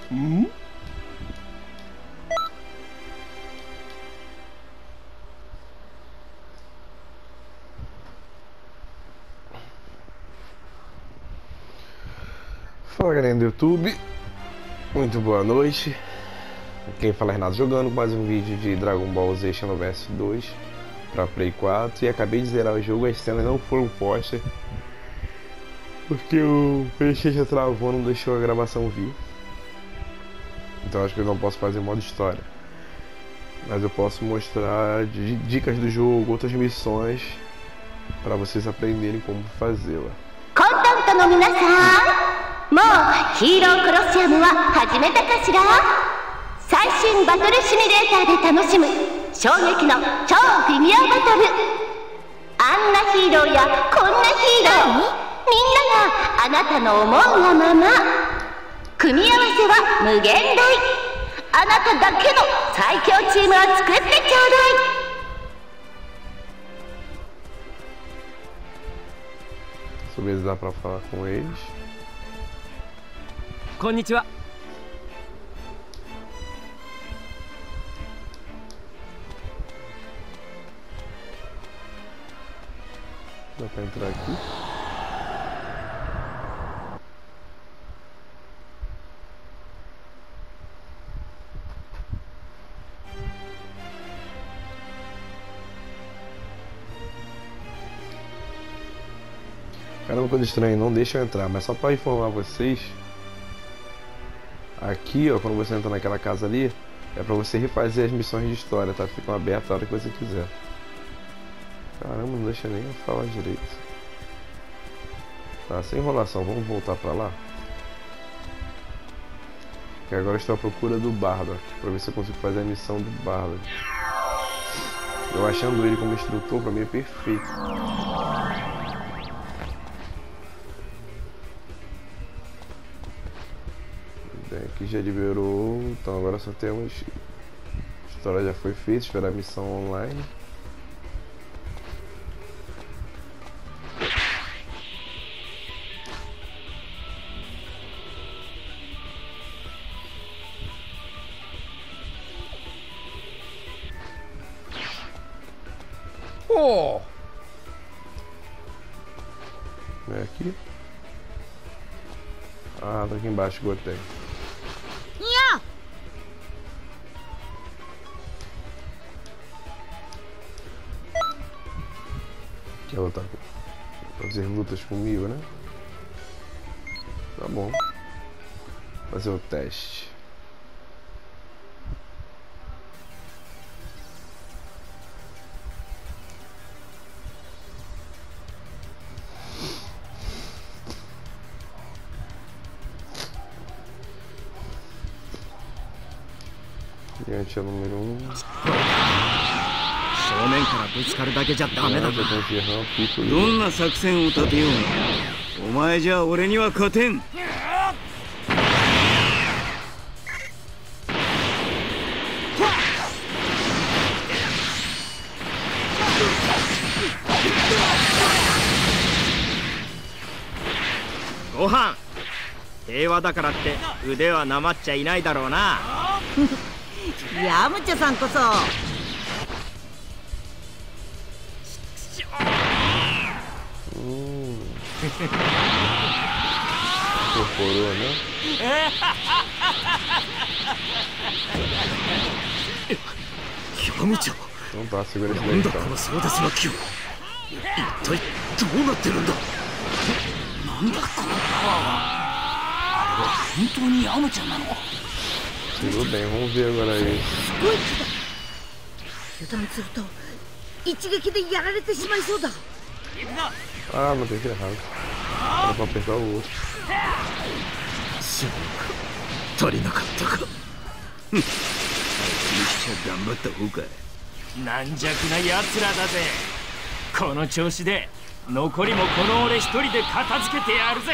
Fala galera do YouTube, muito boa noite. Quem fala é Renato jogando mais um vídeo de Dragon Ball Z Xenoverse 2 pra Play 4. E acabei de zerar o jogo, as cenas não foram postas porque o PlayStation travou, não deixou a gravação vir. Então acho que eu não posso fazer modo história, mas eu posso mostrar dicas do jogo, outras missões para vocês aprenderem como fazê-la. もうヒーローコロシアムは始めたかしら。最新バトルシミュレーターで楽しむ衝撃の超フィギュアバトル。あんなヒーローやこんなヒーロー、みんながあなたの思うがまま。組み合わせは無限大。あなただけの最強チームを作ってちょうだい。 Deixa eu ver se dá pra falar com eles. こんにちは。 Dá pra entrar aqui. Cara, uma coisa estranha, não deixa eu entrar, mas só para informar vocês. Aqui, ó, quando você entra naquela casa ali, é pra você refazer as missões de história, tá? Ficam abertas a hora que você quiser. Caramba, não deixa nem eu falar direito. Tá, sem enrolação, vamos voltar pra lá. Que agora eu estou à procura do Bardock, pra ver se eu consigo fazer a missão do Bardock. Eu achando ele como instrutor, pra mim é perfeito. Aqui já liberou, então agora só temos. A história já foi feita, esperar a missão online. Oh! É aqui? Ah, tá aqui embaixo, gotei. Que ela tá fazer lutas comigo, né? Tá bom. Fazer o teste. Cliente é número 1. 正面からぶつかるだけじゃダメだな。どんな作戦を立てよう。お前じゃ俺には勝てん。ご飯。平和だからって腕はなまっちゃいないだろうな。 ヤムチャさんこそ。 Incorporou, né? Yamcha! Não tá, segura esse daí então. Tudo bem, vamos ver agora aí. 油断すると一撃でやられてしまいそうだ。 Ah, não tem que errar. Era pra apertar o outro. 足りなかったか。めっちゃ頑張った方か。軟弱な奴らだぜ。この調子で残りもこの俺一人で片付けてやるぜ。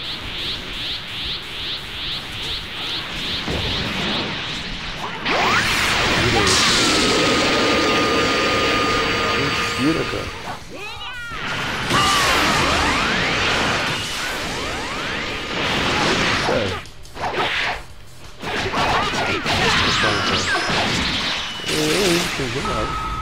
Mentira, cara. Sério. entendi nada.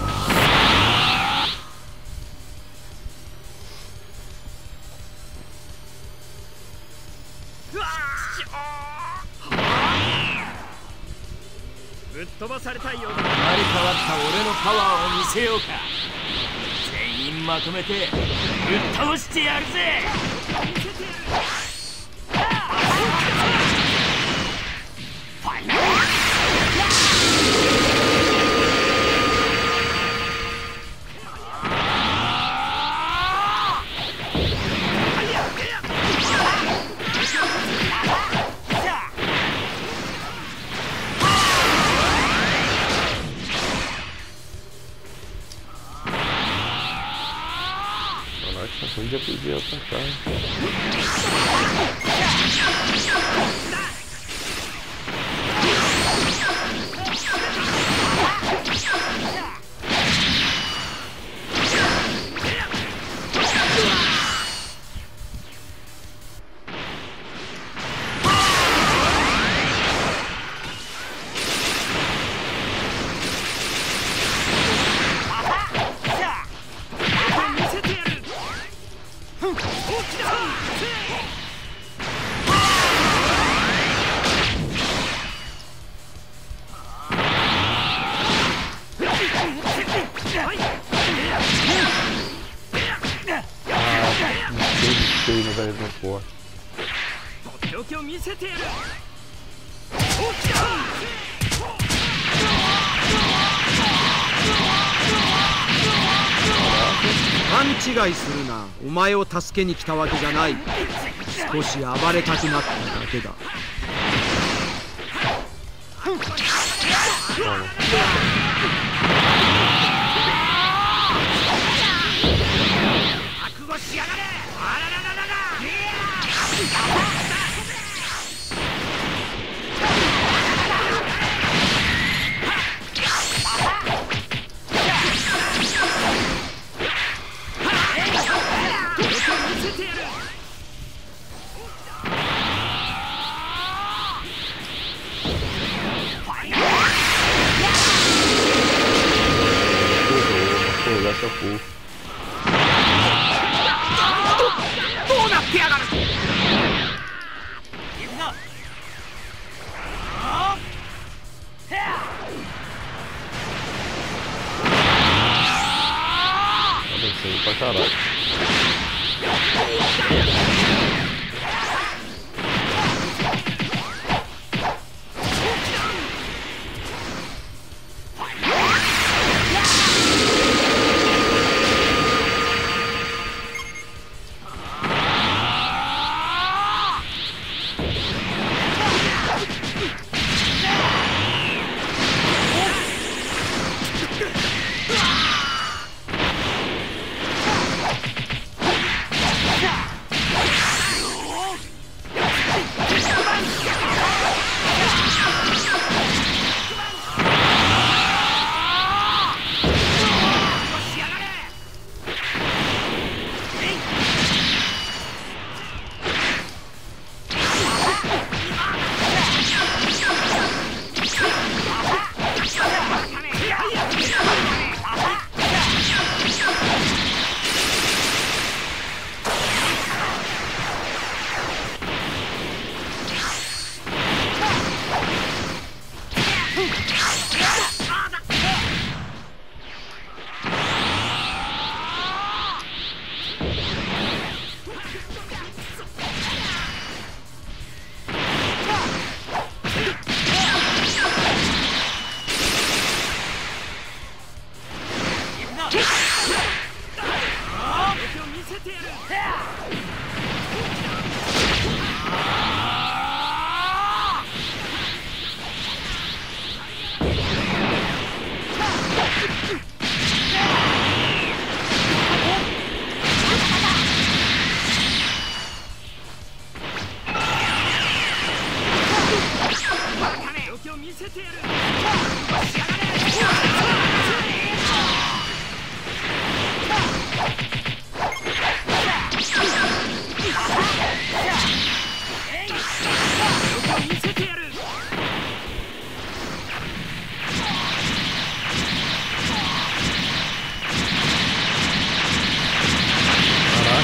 Bud飛ばされたいようだ。生まれ変わった俺のパワーを見せようか。全員まとめてぶっ倒してやるぜ。ファイナル Um dia podia atacar. No velho não for. 勘違いするな。お前を助けに来たわけじゃない。少し暴れたくなっただけだ。 覚悟しやがれ。 どうなってやがる。 Abençoe pra caralho.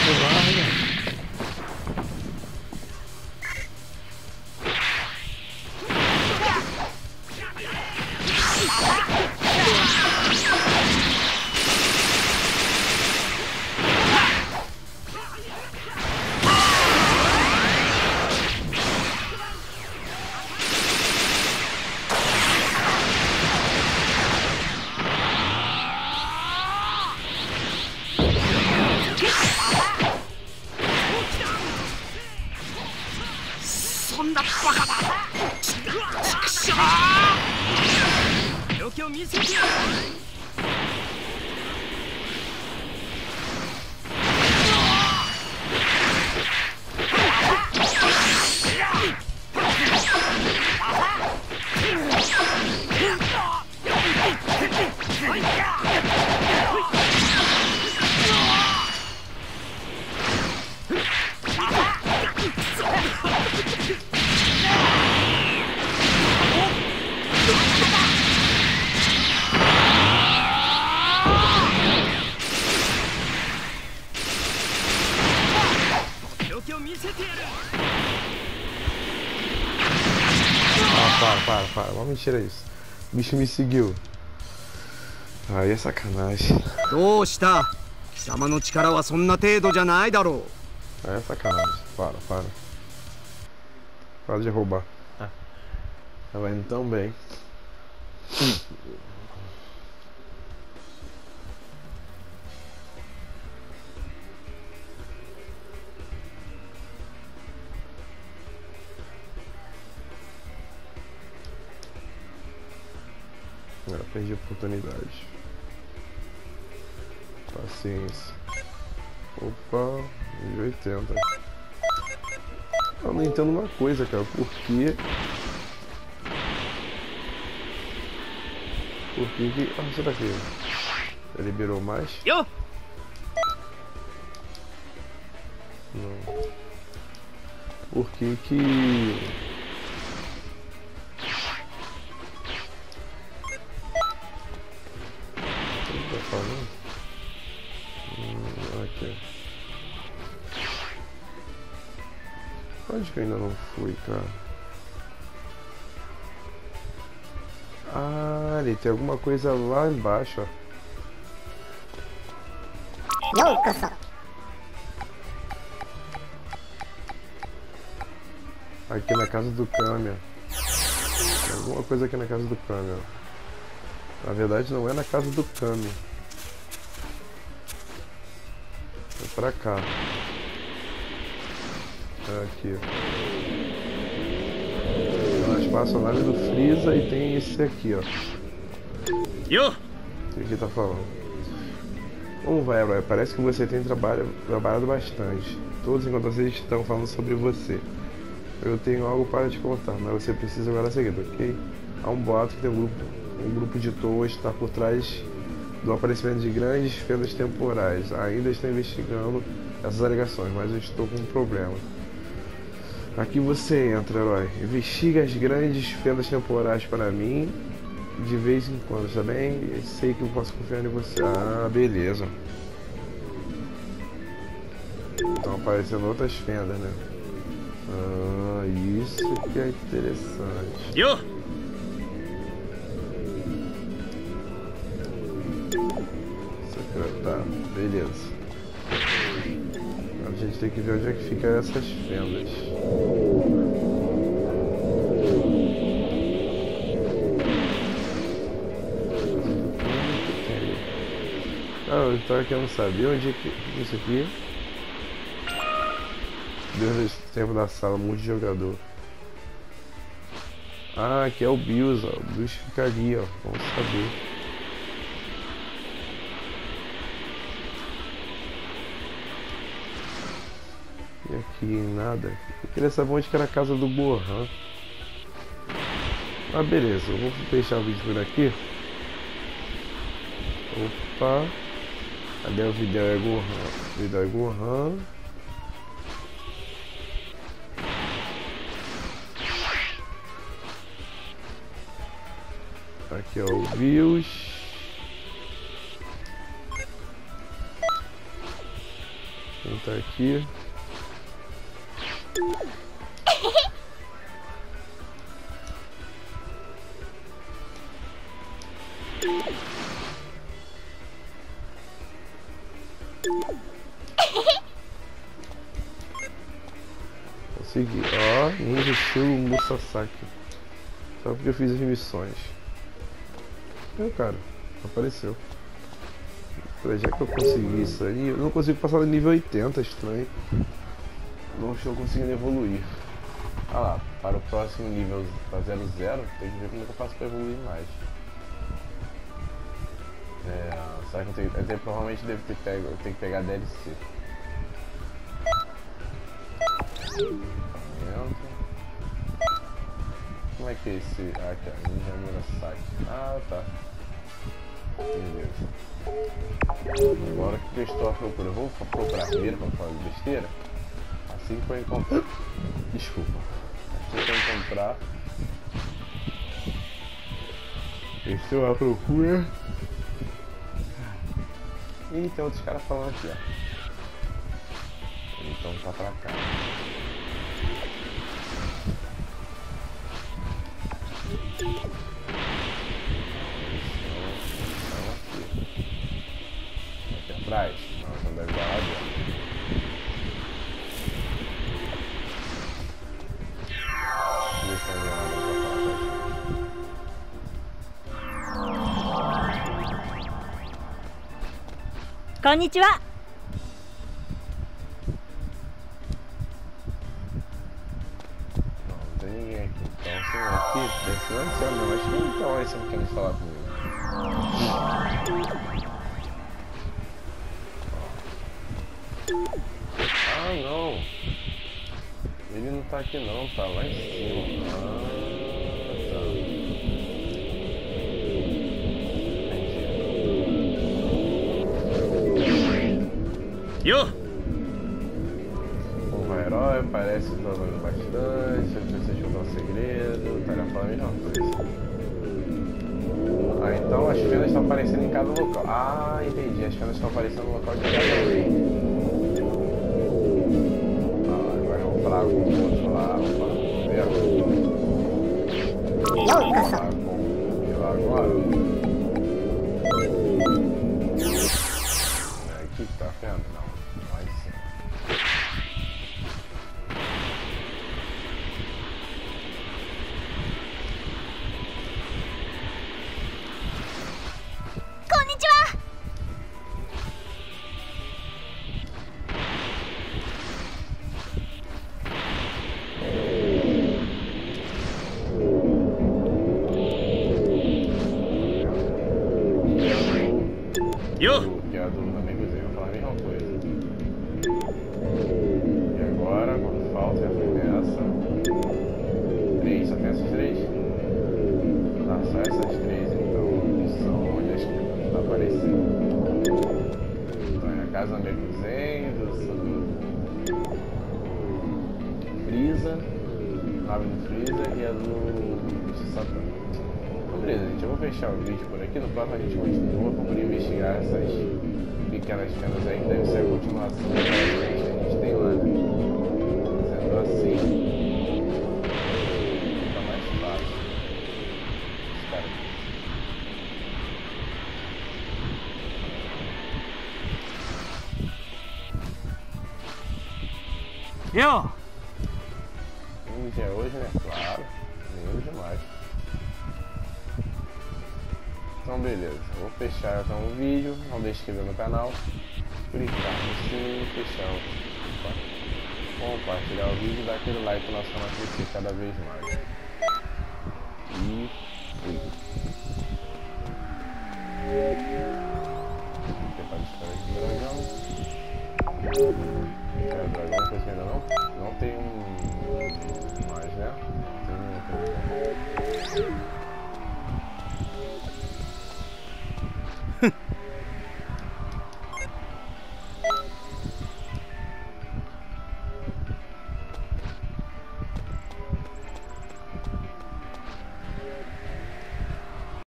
そんなバカだ。ちくしょう。度胸見せてやる。 Para, vamos mentira isso. O bicho me seguiu. Aí é sacanagem. どうした？貴様の力はそんな程度じゃないだろう。 Aí é sacanagem. Para. Para de roubar. Tava indo tão bem. Perdi a oportunidade. Paciência. Opa, 1080. Eu não entendo uma coisa, cara. Por que... Ah, será que ele liberou mais? Yo! Não. Por que aqui. Onde que eu ainda não fui, cara? Ah, ali tem alguma coisa lá embaixo, ó. Aqui na casa do Kami. Tem alguma coisa aqui na casa do Kami, ó. Na verdade não é na casa do Kami. É pra cá. Aqui. Tem espaço na nave do Freeza e tem esse aqui, ó. Yo! O que tá falando? Como vai, Herói? Parece que você tem trabalhado bastante. Todos enquanto vocês estão falando sobre você. Eu tenho algo para te contar, mas você precisa agora seguir, ok? Há um boato que tem um grupo de toas está por trás do aparecimento de grandes fendas temporais. Ainda estou investigando essas alegações, mas eu estou com um problema. Aqui você entra, Herói. Investiga as grandes fendas temporais para mim de vez em quando, tá bem? Sei que eu posso confiar em você. Ah, beleza. Estão aparecendo outras fendas, né? Ah, isso que é interessante. Yo! Tá, beleza. A gente tem que ver onde é que fica essas fendas. Ah, eu tava querendo saber onde é que... Isso aqui. Deus do tempo da sala, multijogador. Ah, aqui é o Bills, ó. O Bills fica ali, ó. Vamos saber. E aqui nada. Eu queria saber onde que era a casa do Gohan. Ah, beleza. Eu vou deixar o vídeo por aqui. Opa. Cadê o vídeo? É Gohan. O vídeo é Gohan. Aqui é o Bills. Quem tá aqui? Consegui. Ó, ninja estilo Musasaki. Só porque eu fiz as missões. Cara, apareceu. Já que eu consegui isso aí, eu não consigo passar do nível 80, estranho. Não estou conseguindo evoluir. Ah lá, para o próximo nível, para 00, tem que ver como é que eu faço para evoluir mais. Será que eu tenho, provavelmente devo ter pego, eu tenho que pegar DLC. Como é que é esse? Ah, aqui, ó, Ninja Murasaki. Ah, tá. Beleza. Agora o que eu estou à procura? Eu vou procurar primeiro para fazer besteira. Assim que eu encontrar. Desculpa. Assim que eu encontrar. Estou à procura. Ih, tem outros caras falando aqui, ó. Então tá pra cá. Aqui atrás, nós não deve dar lá dentro. Deixa eu ver se tem nada pra falar. こんにちは。 Não tem ninguém aqui. Então, se não aqui, desse não é não. Acho que então esse não quer falar comigo. Ah, não. Ele não tá aqui não, tá lá em cima. Ah, tá. Entendi. Yo! Um herói parece provando bastante. Se você chutar um segredo, tarefa a mesma coisa. Ah, então as penas estão aparecendo em cada local. Ah, entendi. As penas estão aparecendo no local de cada vez. Agora eu vou falar com o outro lá. Vamos ver. Vou falar com ele lá agora. Aqui tá vendo? Não. Lá em cima. Yo! Que é a do amigo Zé, eu vou falar a mesma coisa. E agora, quando falta, já foi nessa. 3, só tem essas 3? Ah, só essas 3 então, que são onde as penas estão aparecendo. Então é a casa do amigo Zé, do Freeza, nave do Freeza e a do Satã. Beleza, gente, eu vou fechar o vídeo por aqui. No próximo a gente continua para poder investigar essas pequenas penas aí, que deve ser a continuação que a gente tem lá, né? Sendo assim, fica mais fácil. Espera. Yo! Dia hoje, né? Claro, lindo demais. Então beleza, eu vou fechar então o vídeo, não deixe de se inscrever no canal, clicar no sininho, fechar o compartilhar o vídeo e dar aquele like para o nosso canal crescer cada vez mais. E fui. Tentar disparar esse dragão. É o dragão que ainda não tem mais, né? Tem